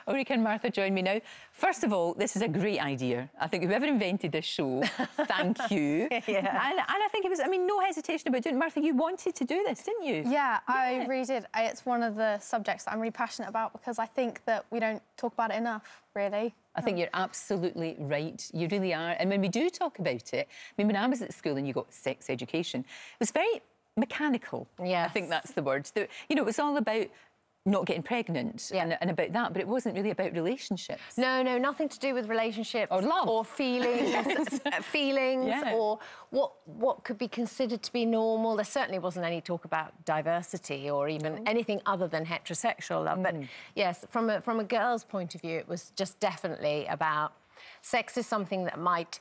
Ulrika and Martha join me now. First of all, this is a great idea. I think whoever invented this show, thank you. Yeah. And I think it was, I mean, no hesitation about doing it. Martha, you wanted to do this, didn't you? Yeah, I really did. It's one of the subjects that I'm really passionate about because I think that we don't talk about it enough, really. I think you're absolutely right. You really are. And when we do talk about it, I mean, when I was at school and you got sex education, it was very mechanical. Yes. I think that's the word. You know, it was all about not getting pregnant and about that, but it wasn't really about relationships. No, nothing to do with relationships or love or feelings, or what could be considered to be normal. There certainly wasn't any talk about diversity or even anything other than heterosexual love. But yes, from a girl's point of view, it was just definitely about sex is something that might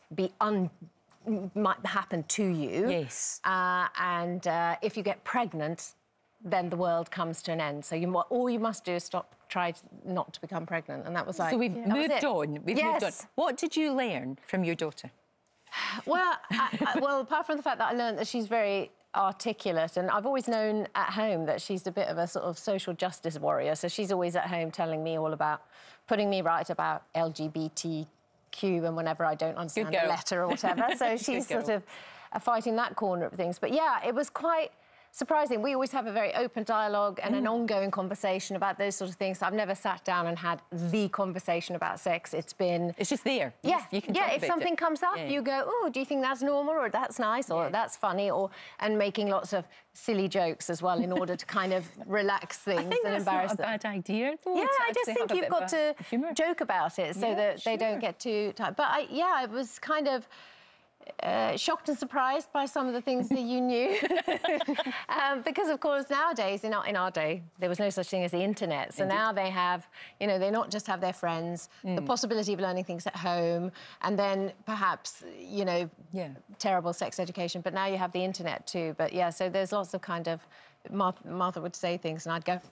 happen to you. Yes. And if you get pregnant, then the world comes to an end. So all you must do is try not to become pregnant. And that was like... So we've moved on. We've moved on. What did you learn from your daughter? Well, well, apart from the fact that I learned that she's very articulate, and I've always known at home that she's a bit of a sort of social justice warrior. So she's always at home telling me all about, putting me right about LGBTQ, and whenever I don't understand the letter or whatever. So she's sort of fighting that corner of things. But yeah, it was quite surprising. We always have a very open dialogue and an ongoing conversation about those sort of things. I've never sat down and had the conversation about sex. It's just there. Yeah, you can talk if something comes up, you go, oh, do you think that's normal, or that's nice, or that's funny, and making lots of silly jokes as well in order to kind of relax things and embarrass them. I think that's not a bad idea, though. Yeah, I just think you've got to joke about it so that they don't get too tight. But I was kind of shocked and surprised by some of the things that you knew. Because, of course, nowadays, in our day, there was no such thing as the internet. So now they have, you know, they not just have their friends, the possibility of learning things at home, and then perhaps, you know, terrible sex education. But now you have the internet too. But, yeah, so there's lots of kind of... Martha would say things and I'd go...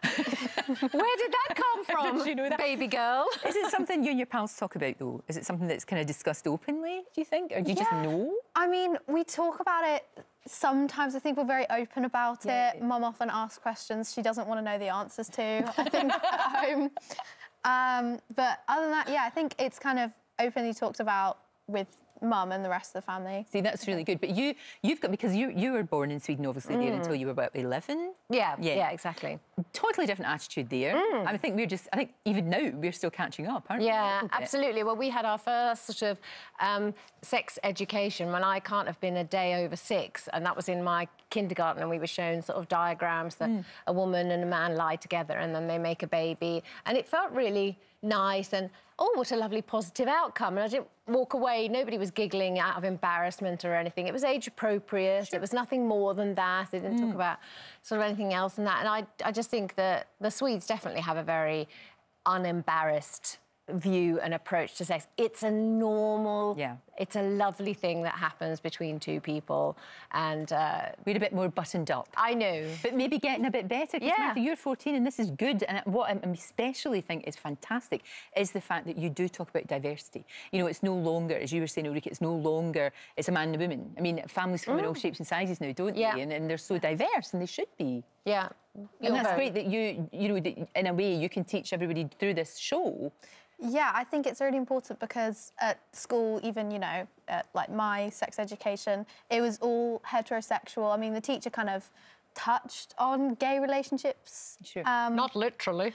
Where did that come from, you know that? Baby girl? Is it something you and your pals talk about, though? Is it something that's kind of discussed openly, do you think? Or do you just know? I mean, we talk about it sometimes. I think we're very open about it. Mum often asks questions she doesn't want to know the answers to, I think, at home. But other than that, yeah, I think it's kind of openly talked about with Mum and the rest of the family. See, that's really good. But you've got, because you were born in Sweden, obviously, there until you were about 11. Yeah, exactly. Totally different attitude there. I think I think even now we're still catching up, aren't we? Yeah, absolutely. Well, we had our first sort of sex education when I can't have been a day over 6, and that was in my kindergarten, and we were shown sort of diagrams that a woman and a man lie together and then they make a baby, and it felt really nice and oh, what a lovely positive outcome. And I didn't walk away, nobody was giggling out of embarrassment or anything. It was age appropriate, it was nothing more than that. They didn't talk about sort of anything else than that. And I just think that the Swedes definitely have a very unembarrassed view and approach to sex. It's a normal, it's a lovely thing that happens between two people, and we're a bit more buttoned up. I know, but maybe getting a bit better. Because Martha, you're 14, and this is good. And what I especially think is fantastic is the fact that you do talk about diversity. You know, it's no longer, as you were saying, Ulrika, it's no longer it's a man and a woman. I mean, families come in all shapes and sizes now, don't they? And they're so diverse, and they should be. Yeah, and that's great that you know, that in a way you can teach everybody through this show. Yeah, I think it's really important because at school, even, you know, like my sex education, it was all heterosexual. I mean, the teacher kind of touched on gay relationships. Sure. Not literally.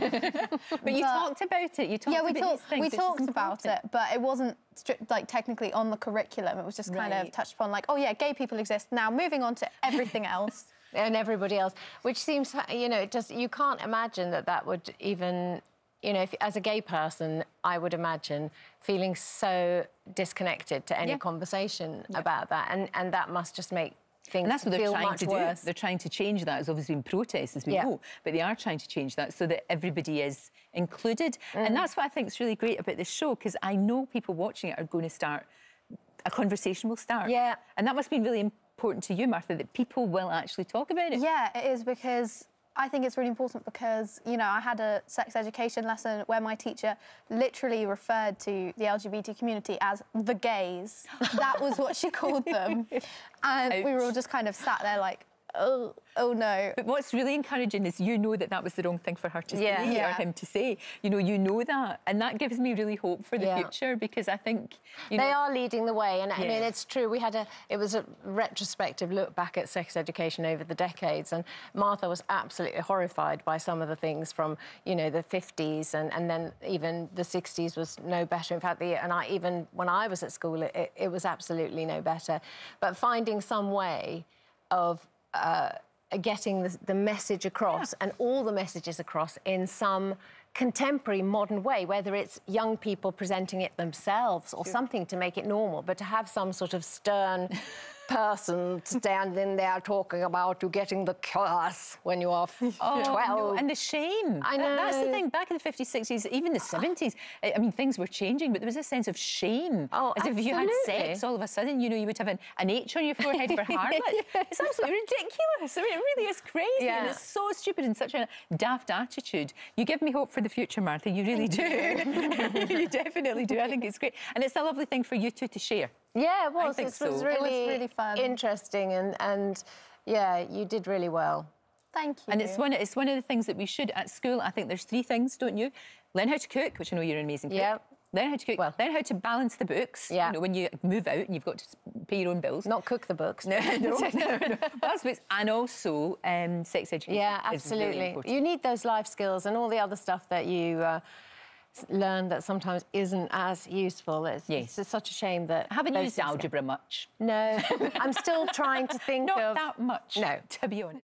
But you talked about it. You talked about these things. We talked about it, but it wasn't like technically on the curriculum. It was just kind of touched upon, like, oh yeah, gay people exist. Now moving on to everything else. And everybody else, which seems, you know, you can't imagine that would even... You know, as a gay person, I would imagine feeling so disconnected to any conversation about that, and that must just make things and that's what feel they're trying much to worse. do. They're trying to change that. There's obviously been protests, as we know, but they are trying to change that so that everybody is included. And that's what I think is really great about this show, because I know people watching it are going to start, a conversation will start. Yeah. And that must be really important to you, Martha, that people will actually talk about it. Yeah, it is, because I think it's really important because, you know, I had a sex education lesson where my teacher literally referred to the LGBT community as the gays. That was what she called them. And we were all just kind of sat there like, oh no. But what's really encouraging is you know that that was the wrong thing for her to say or him to say. You know that. And that gives me really hope for the future, because I think, you know... They are leading the way. And I mean, it's true. It was a retrospective look back at sex education over the decades. And Martha was absolutely horrified by some of the things from, you know, the 50s and then even the 60s was no better. In fact, even when I was at school, it was absolutely no better. But finding some way of getting the message across and all the messages across in some contemporary, modern way, whether it's young people presenting it themselves or something to make it normal, but to have some sort of stern person standing there talking about you getting the curse when you are 12. No. And the shame. I know. That's the thing. Back in the 50s, 60s, even the 70s, I mean, things were changing, but there was a sense of shame. Oh, as if you had sex, all of a sudden, you know, you would have an H on your forehead for harlot. It's absolutely ridiculous. I mean, it really is crazy. And it's so stupid and such a daft attitude. You give me hope for the future, Martha. You really do. You definitely do. I think it's great. And it's a lovely thing for you two to share. Yeah, it was. It was really fun, interesting, and yeah, you did really well. Thank you. And it's one of the things that we should at school. I think there's 3 things, don't you? Learn how to cook, which I know you're an amazing cook. Yeah. Learn how to cook. Learn how to balance the books. Yeah. You know, when you move out and you've got to pay your own bills. Not cook the books. No. Balance books, and also sex education. Yeah, absolutely. Really you need those life skills and all the other stuff that you learn that sometimes isn't as useful. It's such a shame that... I haven't used algebra much. No, I'm still trying to think Not of... that much, no, to be honest.